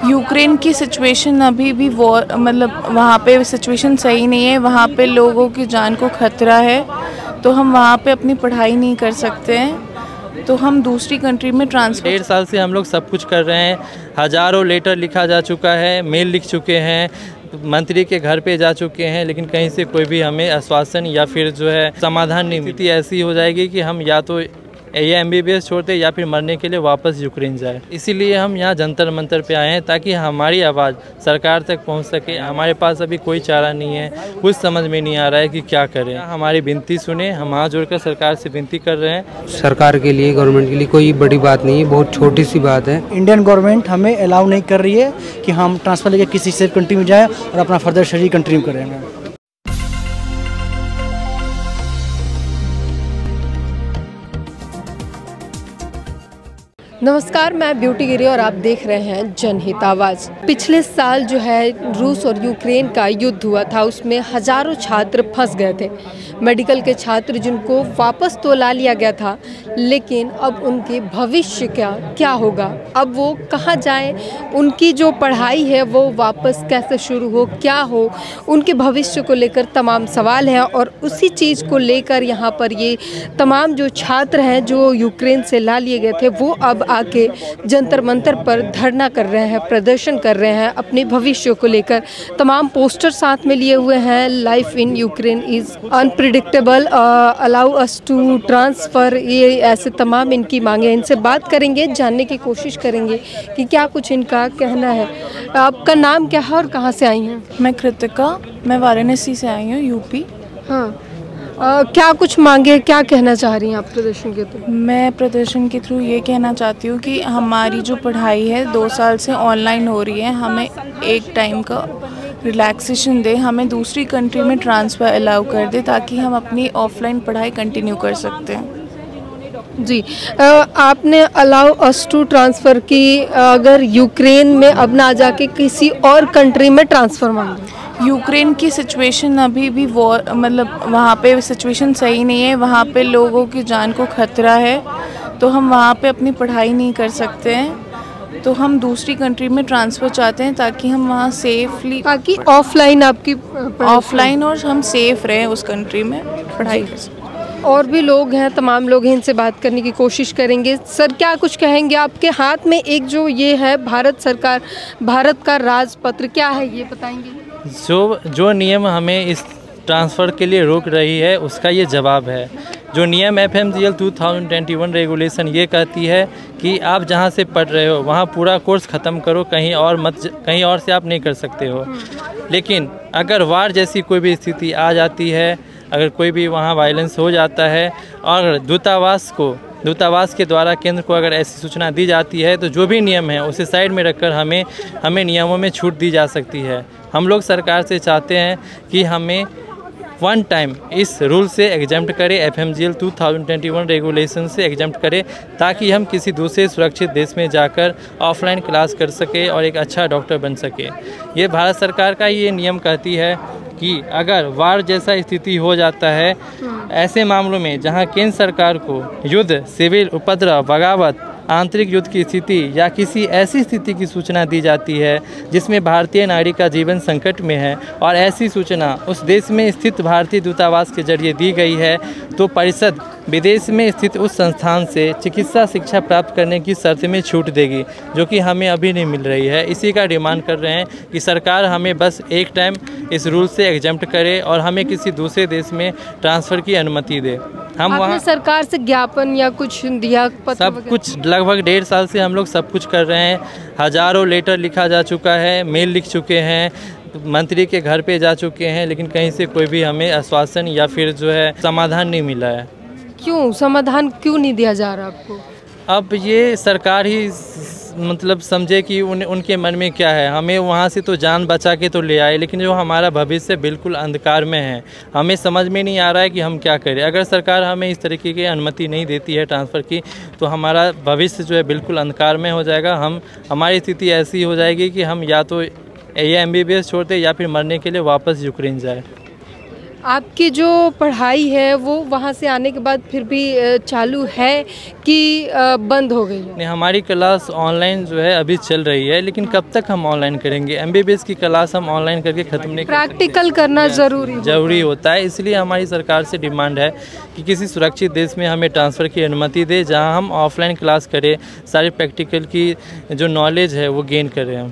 Ukraine की situation अभी भी वॉर मतलब वहाँ पे सिचुएशन सही नहीं है, वहाँ पे लोगों की जान को खतरा है, तो हम वहाँ पे अपनी पढ़ाई नहीं कर सकते हैं, तो हम दूसरी कंट्री में ट्रांसफ़र। 1.5 साल से हम लोग सब कुछ कर रहे हैं, हज़ारों लेटर लिखा जा चुका है, मेल लिख चुके हैं, मंत्री के घर पे जा चुके हैं, लेकिन कहीं से कोई भी हमें आश्वासन या फिर जो है समाधान नहीं। स्थिति ऐसी हो जाएगी कि हम या तो ये MBBS छोड़ते या फिर मरने के लिए वापस यूक्रेन जाए। इसीलिए हम यहाँ जंतर मंतर पे आए हैं ताकि हमारी आवाज़ सरकार तक पहुँच सके। हमारे पास अभी कोई चारा नहीं है, कुछ समझ में नहीं आ रहा है कि क्या करें। हमारी विनती सुने, हम हाथ जोड़कर सरकार से विनती कर रहे हैं। सरकार के लिए, गवर्नमेंट के लिए कोई बड़ी बात नहीं है, बहुत छोटी सी बात है। इंडियन गवर्नमेंट हमें अलाउ नहीं कर रही है कि हम ट्रांसफ़र लेके किसी सेफ कंट्री में जाएँ और अपना फर्दर स्टडी कंटिन्यू करेंगे। नमस्कार, मैं ब्यूटी गिरी और आप देख रहे हैं जनहित आवाज़। पिछले साल जो है रूस और यूक्रेन का युद्ध हुआ था, उसमें हज़ारों छात्र फंस गए थे। मेडिकल के छात्र जिनको वापस तो ला लिया गया था, लेकिन अब उनके भविष्य क्या होगा, अब वो कहाँ जाएं, उनकी जो पढ़ाई है वो वापस कैसे शुरू हो, क्या हो, उनके भविष्य को लेकर तमाम सवाल हैं। और उसी चीज़ को लेकर यहाँ पर ये तमाम जो छात्र हैं जो यूक्रेन से ला लिए गए थे, वो अब आके जंतर मंतर पर धरना कर रहे हैं, प्रदर्शन कर रहे हैं अपने भविष्य को लेकर। तमाम पोस्टर साथ में लिए हुए हैं, life in Ukraine is unpredictable, allow us to transfer, ये ऐसे तमाम इनकी मांगे। इनसे बात करेंगे, जानने की कोशिश करेंगे कि क्या कुछ इनका कहना है। आपका नाम क्या है और कहाँ से आई हैं? मैं कृतिका, मैं वाराणसी से आई हूँ, यूपी। हाँ, क्या कुछ मांगे, क्या कहना चाह रही हैं आप प्रदर्शन के थ्रू? मैं प्रदर्शन के थ्रू ये कहना चाहती हूँ कि हमारी जो पढ़ाई है 2 साल से ऑनलाइन हो रही है, हमें एक टाइम का रिलैक्सेशन दे, हमें दूसरी कंट्री में ट्रांसफ़र अलाउ कर दे ताकि हम अपनी ऑफलाइन पढ़ाई कंटिन्यू कर सकते हैं। जी, आपने अलाउ अस टू ट्रांसफ़र की, अगर यूक्रेन में अब ना जाके किसी और कंट्री में ट्रांसफ़र मांगे। यूक्रेन की सिचुएशन अभी भी वॉर मतलब वहाँ पे सिचुएशन सही नहीं है, वहाँ पे लोगों की जान को खतरा है, तो हम वहाँ पे अपनी पढ़ाई नहीं कर सकते हैं, तो हम दूसरी कंट्री में ट्रांसफ़र चाहते हैं ताकि हम वहाँ सेफली, ताकि ऑफलाइन आपकी ऑफलाइन और हम सेफ रहें उस कंट्री में पढ़ाई कर सकें। और भी लोग हैं, तमाम लोग हैं, इनसे बात करने की कोशिश करेंगे। सर, क्या कुछ कहेंगे? आपके हाथ में एक जो ये है भारत सरकार, भारत का राजपत्र, क्या है ये बताएंगे? जो नियम हमें इस ट्रांसफ़र के लिए रोक रही है उसका ये जवाब है। जो नियम FMGL 2021 रेगुलेशन ये कहती है कि आप जहाँ से पढ़ रहे हो वहाँ पूरा कोर्स ख़त्म करो, कहीं और से आप नहीं कर सकते हो। लेकिन अगर वार जैसी कोई भी स्थिति आ जाती है, अगर कोई भी वहाँ वायलेंस हो जाता है और दूतावास के द्वारा केंद्र को अगर ऐसी सूचना दी जाती है, तो जो भी नियम है उसे साइड में रखकर हमें नियमों में छूट दी जा सकती है। हम लोग सरकार से चाहते हैं कि हमें वन टाइम इस रूल से एग्जम्प्ट करे, FMGL 2021 रेगुलेशन से एग्जम्प्ट करे, ताकि हम किसी दूसरे सुरक्षित देश में जाकर ऑफलाइन क्लास कर सके और एक अच्छा डॉक्टर बन सके। ये भारत सरकार का ये नियम कहती है कि अगर वार जैसा स्थिति हो जाता है, ऐसे मामलों में जहां केंद्र सरकार को युद्ध, सिविल उपद्रव, बगावत, आंतरिक युद्ध की स्थिति या किसी ऐसी स्थिति की सूचना दी जाती है जिसमें भारतीय नागरिक का जीवन संकट में है और ऐसी सूचना उस देश में स्थित भारतीय दूतावास के जरिए दी गई है, तो परिषद विदेश में स्थित उस संस्थान से चिकित्सा शिक्षा प्राप्त करने की शर्त में छूट देगी, जो कि हमें अभी नहीं मिल रही है। इसी का डिमांड कर रहे हैं कि सरकार हमें बस एक टाइम इस रूल से एग्जम्प्ट करे और हमें किसी दूसरे देश में ट्रांसफ़र की अनुमति दे। हम वहाँ सरकार से ज्ञापन या कुछ दिया, सब कुछ लगभग 1.5 साल से हम लोग सब कुछ कर रहे हैं, हज़ारों लेटर लिखा जा चुका है, मेल लिख चुके हैं, मंत्री के घर पे जा चुके हैं, लेकिन कहीं से कोई भी हमें आश्वासन या फिर जो है समाधान नहीं मिला है। क्यों समाधान क्यों नहीं दिया जा रहा आपको? अब ये सरकार ही मतलब समझे कि उनके मन में क्या है। हमें वहाँ से तो जान बचा के तो ले आए, लेकिन जो हमारा भविष्य बिल्कुल अंधकार में है, हमें समझ में नहीं आ रहा है कि हम क्या करें। अगर सरकार हमें इस तरीके की अनुमति नहीं देती है ट्रांसफ़र की, तो हमारा भविष्य जो है बिल्कुल अंधकार में हो जाएगा। हमारी स्थिति ऐसी हो जाएगी कि हम या तो ये MBBS छोड़ते या फिर मरने के लिए वापस यूक्रेन जाए। आपकी जो पढ़ाई है वो वहाँ से आने के बाद फिर भी चालू है कि बंद हो गई है? नहीं, हमारी क्लास ऑनलाइन जो है अभी चल रही है, लेकिन कब तक हम ऑनलाइन करेंगे? एमबीबीएस की क्लास हम ऑनलाइन करके ख़त्म नहीं कर सकते। प्रैक्टिकल करना ज़रूरी होता है। इसलिए हमारी सरकार से डिमांड है कि किसी सुरक्षित देश में हमें ट्रांसफ़र की अनुमति दे, जहाँ हम ऑफलाइन क्लास करें, सारी प्रैक्टिकल की जो नॉलेज है वो गेन करें हम।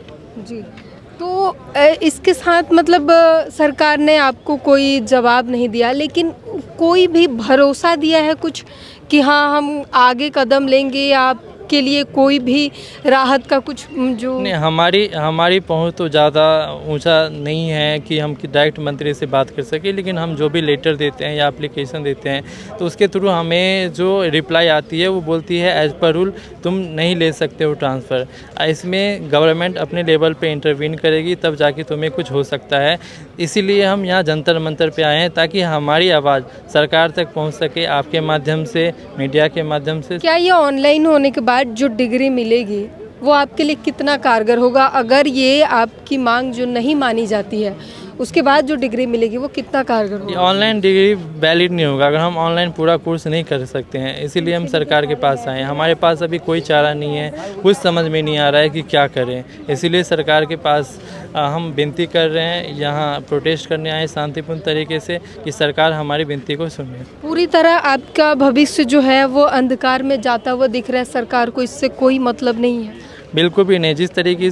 जी, तो इसके साथ मतलब सरकार ने आपको कोई जवाब नहीं दिया, लेकिन कोई भी भरोसा दिया है कुछ कि हाँ हम आगे कदम लेंगे, या आपके लिए कोई भी राहत का कुछ जो? नहीं, हमारी पहुंच तो ज़्यादा ऊंचा नहीं है कि हम डायरेक्ट मंत्री से बात कर सके, लेकिन हम जो भी लेटर देते हैं या एप्लीकेशन देते हैं तो उसके थ्रू हमें जो रिप्लाई आती है वो बोलती है एज पर रूल तुम नहीं ले सकते हो ट्रांसफ़र। इसमें गवर्नमेंट अपने लेवल पे इंटरवीन करेगी, तब जाके तुम्हें कुछ हो सकता है। इसीलिए हम यहाँ जंतर मंतर पे आए हैं, ताकि हमारी आवाज़ सरकार तक पहुँच सके, आपके माध्यम से, मीडिया के माध्यम से। क्या ये ऑनलाइन होने के बाद जो डिग्री मिलेगी वो आपके लिए कितना कारगर होगा? अगर ये आपकी मांग जो नहीं मानी जाती है, उसके बाद जो डिग्री मिलेगी वो कितना कारगर होगा? ऑनलाइन डिग्री वैलिड नहीं होगा अगर हम ऑनलाइन पूरा कोर्स नहीं कर सकते हैं। इसीलिए हम सरकार के पास आए हैं। हमारे पास अभी कोई चारा नहीं है, कुछ समझ में नहीं आ रहा है कि क्या करें। इसीलिए सरकार के पास हम विनती कर रहे हैं, यहाँ प्रोटेस्ट करने आए शांतिपूर्ण तरीके से, कि सरकार हमारी विनती को सुने। पूरी तरह आपका भविष्य जो है वो अंधकार में जाता हुआ दिख रहा है, सरकार को इससे कोई मतलब नहीं है? बिल्कुल भी नहीं।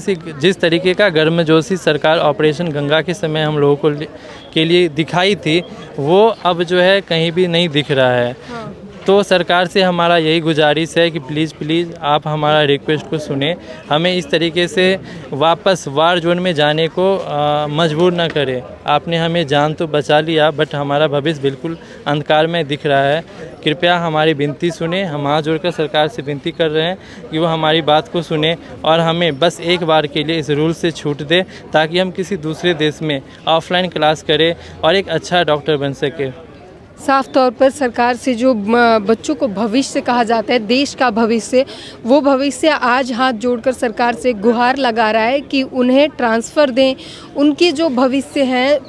जिस तरीके का गर्मजोशी सरकार ऑपरेशन गंगा के समय हम लोगों को के लिए दिखाई थी, वो अब जो है कहीं भी नहीं दिख रहा है। हाँ। तो सरकार से हमारा यही गुजारिश है कि प्लीज़ आप हमारा रिक्वेस्ट को सुने, हमें इस तरीके से वापस वार जोन में जाने को मजबूर न करें। आपने हमें जान तो बचा लिया, बट हमारा भविष्य बिल्कुल अंधकार में दिख रहा है। कृपया हमारी विनती सुने। हम हाथ जोड़कर सरकार से विनती कर रहे हैं कि वो हमारी बात को सुने और हमें बस एक बार के लिए इस रूल से छूट दे, ताकि हम किसी दूसरे देश में ऑफलाइन क्लास करें और एक अच्छा डॉक्टर बन सके। साफ तौर पर सरकार से जो बच्चों को भविष्य कहा जाता है, देश का भविष्य, वो भविष्य आज हाथ जोड़कर सरकार से गुहार लगा रहा है कि उन्हें ट्रांसफ़र दें। उनके जो भविष्य हैं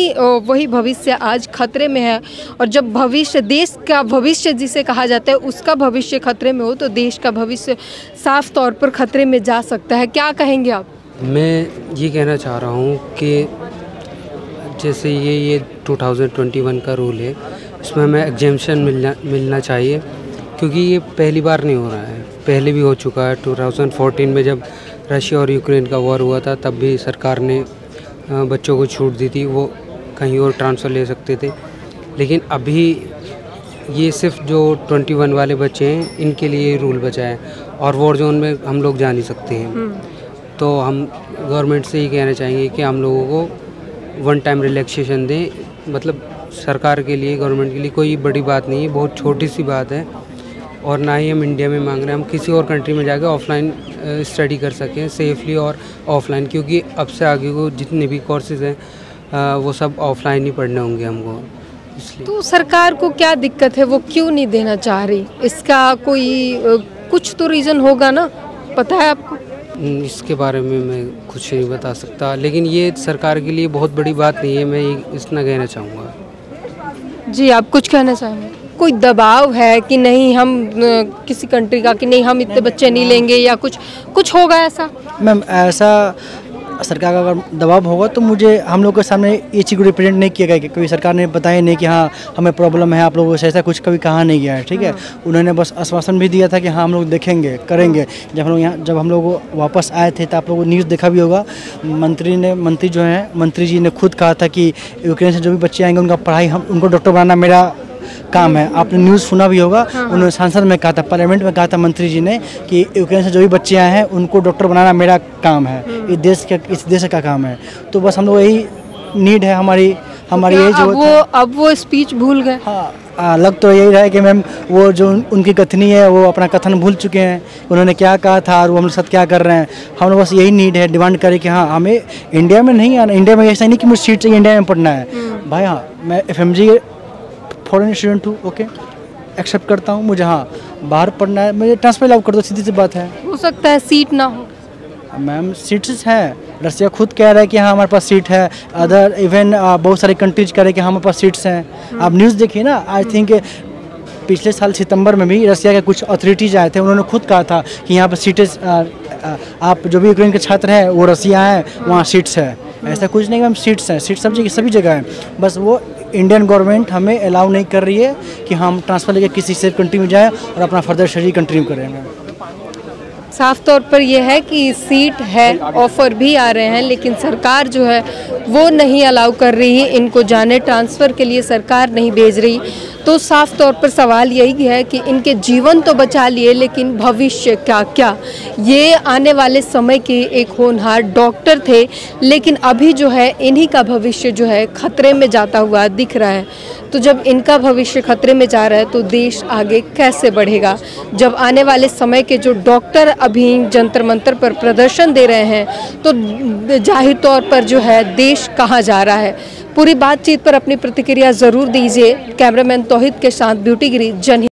वही भविष्य आज खतरे में है। और जब भविष्य, देश का भविष्य जिसे कहा जाता है, उसका भविष्य खतरे में हो तो देश का भविष्य साफ तौर पर खतरे में जा सकता है। क्या कहेंगे आप? मैं ये कहना चाह रहा हूँ कि जैसे ये 2021 का रूल है, इसमें हमें एग्जेम्पशन मिलना चाहिए, क्योंकि ये पहली बार नहीं हो रहा है, पहले भी हो चुका है। 2014 में जब रशिया और यूक्रेन का वॉर हुआ था, तब भी सरकार ने बच्चों को छूट दी थी, वो कहीं और ट्रांसफ़र ले सकते थे। लेकिन अभी ये सिर्फ जो 21 वाले बच्चे हैं, इनके लिए रूल बचा है, और वॉर जोन में हम लोग जा नहीं सकते हैं। तो हम गवर्नमेंट से ये कहना चाहेंगे कि हम लोगों को वन टाइम रिलैक्सेशन दें। मतलब सरकार के लिए, गवर्नमेंट के लिए कोई बड़ी बात नहीं है, बहुत छोटी सी बात है। और ना ही हम इंडिया में मांग रहे हैं, हम किसी और कंट्री में जाकर ऑफलाइन स्टडी कर सकें सेफली और ऑफलाइन, क्योंकि अब से आगे को जितने भी कोर्सेज़ हैं वो सब ऑफलाइन ही पढ़ने होंगे हमको, इसलिए। तो सरकार को क्या दिक्कत है, वो क्यों नहीं देना चाह रही? इसका कोई कुछ तो रीज़न होगा ना, पता है आपको? इसके बारे में मैं कुछ नहीं बता सकता, लेकिन ये सरकार के लिए बहुत बड़ी बात नहीं है, मैं ये इतना कहना चाहूँगा। जी, आप कुछ कहना चाहेंगे? कोई दबाव है कि नहीं हम किसी कंट्री का, कि नहीं हम इतने बच्चे नहीं लेंगे, या कुछ होगा ऐसा? मैम, ऐसा सरकार का अगर दबाव होगा तो मुझे हम लोग के सामने ये चीज़ को रिप्रेजेंट नहीं किया गया कि कभी सरकार ने बताया नहीं कि हाँ हमें प्रॉब्लम है आप लोगों से, ऐसा कुछ कभी कहा नहीं गया है। ठीक है, उन्होंने बस आश्वासन भी दिया था कि हाँ हम लोग देखेंगे, करेंगे। जब हम लोग वापस आए थे तो आप लोगों को न्यूज़ देखा भी होगा, मंत्री जी ने खुद कहा था कि यूक्रेन से जो भी बच्चे आएंगे उनका पढ़ाई, हम उनको डॉक्टर बनाना मेरा काम है। आपने न्यूज़ सुना भी होगा। हाँ। उन्होंने सांसद में कहा था, पार्लियामेंट में कहा था मंत्री जी ने कि यूक्रेन से जो भी बच्चे आए हैं उनको डॉक्टर बनाना मेरा काम है, इस देश का काम है। तो बस हम लोग यही नीड है हमारी ये जो अब वो स्पीच भूल गए। हाँ, लग तो यही रहा है कि मैम वो जो उनकी कथनी है वो अपना कथन भूल चुके हैं, उन्होंने क्या कहा था और वो हम लोग साथ क्या कर रहे हैं। हम लोग बस यही नीड है, डिमांड करें कि हाँ हमें इंडिया में नहीं आना। इंडिया में ऐसा नहीं कि मुझे सीट चाहिए इंडिया में पढ़ना है भाई। हाँ, मैं FMG फॉरेन स्टूडेंट हूँ, ओके, एक्सेप्ट करता हूँ। मुझे हाँ बाहर पढ़ना है, मुझे ट्रांसफर अलाउ कर दो, सीधी सी बात है। हो सकता है सीट ना हो। मैम सीट्स हैं, रसिया खुद कह रहा है कि हाँ हमारे पास सीट है, अदर इवन बहुत सारे कंट्रीज कह रहे हैं कि हमारे पास सीट्स हैं। आप न्यूज़ देखिए ना, आई थिंक पिछले साल सितंबर में भी रसिया के कुछ अथॉरिटीज आए थे, उन्होंने खुद कहा था कि यहाँ पर सीटें आप जो भी यूक्रेन के छात्र हैं वो रसिया हैं, वहाँ सीट्स है। ऐसा कुछ नहीं मैम, सीट्स हैं, सीट सभी जगह हैं, बस वो इंडियन गवर्नमेंट हमें अलाउ नहीं कर रही है कि हम ट्रांसफ़र लेके किसी सेफ कंट्री में जाएँ और अपना फर्दर स्टडी कंटिन्यू करें। मैम साफ तौर पर यह है कि सीट है, ऑफ़र भी आ रहे हैं, लेकिन सरकार जो है वो नहीं अलाउ कर रही है इनको जाने, ट्रांसफ़र के लिए सरकार नहीं भेज रही। तो साफ तौर पर सवाल यही है कि इनके जीवन तो बचा लिए, लेकिन भविष्य क्या? ये आने वाले समय के एक होनहार डॉक्टर थे, लेकिन अभी जो है इन्हीं का भविष्य जो है खतरे में जाता हुआ दिख रहा है। तो जब इनका भविष्य खतरे में जा रहा है तो देश आगे कैसे बढ़ेगा? जब आने वाले समय के जो डॉक्टर अभी जंतर मंतर पर प्रदर्शन दे रहे हैं तो जाहिर तौर पर जो है देश कहाँ जा रहा है? पूरी बातचीत पर अपनी प्रतिक्रिया ज़रूर दीजिए। कैमरामैन तौहीद के साथ ब्यूटी गिरी, जनहित।